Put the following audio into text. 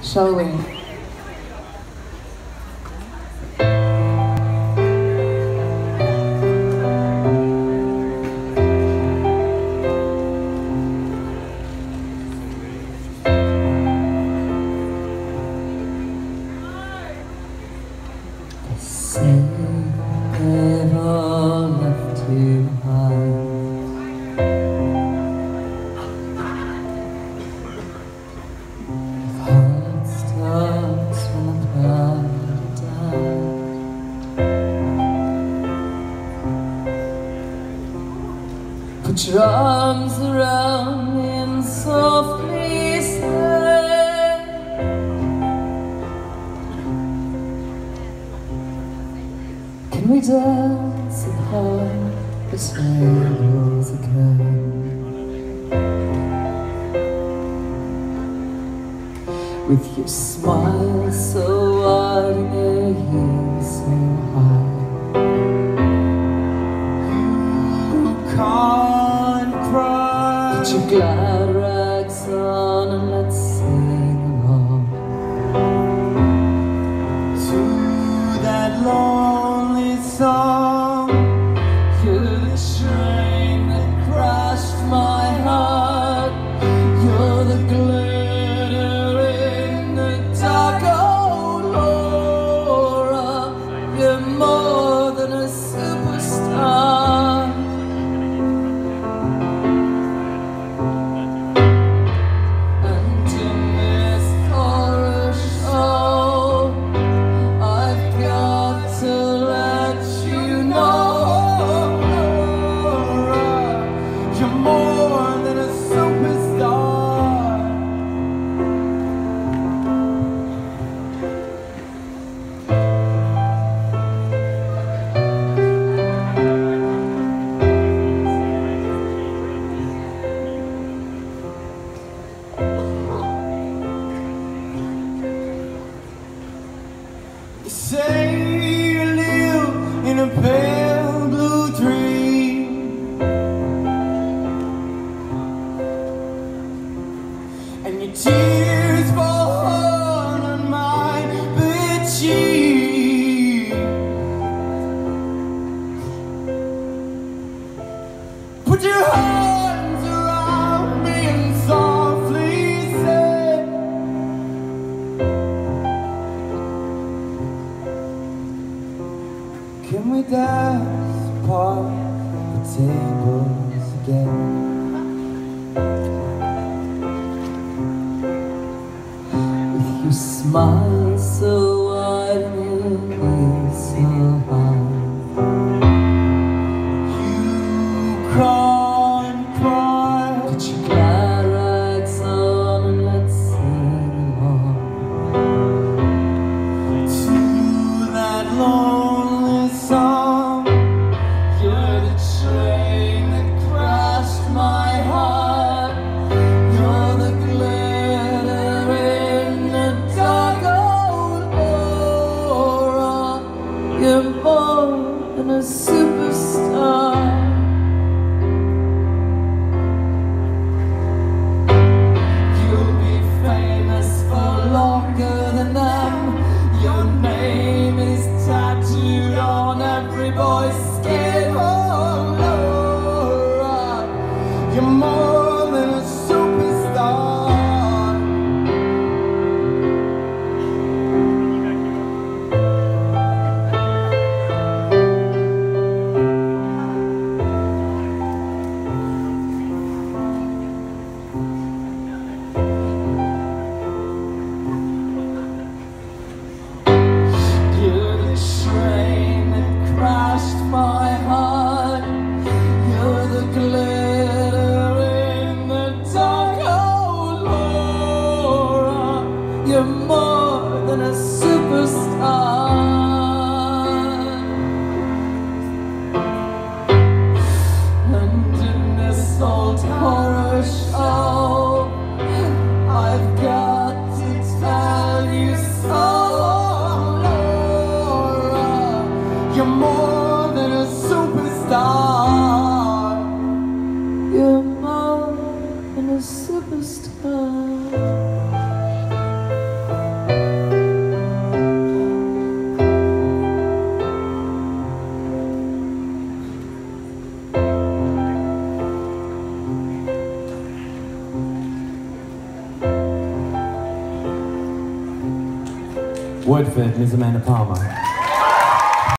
shall we? They've all left you behind. If heart stops when the pride died, put your arms around me and softly say, can we dance and hug the tables again? With your smile so wide and your heels so high, you can't cry. Put your glad rags on and let's sing along to that lonely song. You're the train that crashed my heart. You're the glitter in the dark, oh Laura. You're more than a superstar. And in this chorus show, I've got to let you know, you're more than a superstar. You say you live in a pale blue dream, and your tears fall hard on my bed sheet. Put your arms around me and softly say, can we dance apart the tables again? With your smile so wide and your heels so high, you can't cry. Put your glad rags on and let's sing along to that lonely song. You're the train that crashed my heart. You're the glitter in the dark, oh Woodford, Ms. Amanda Palmer.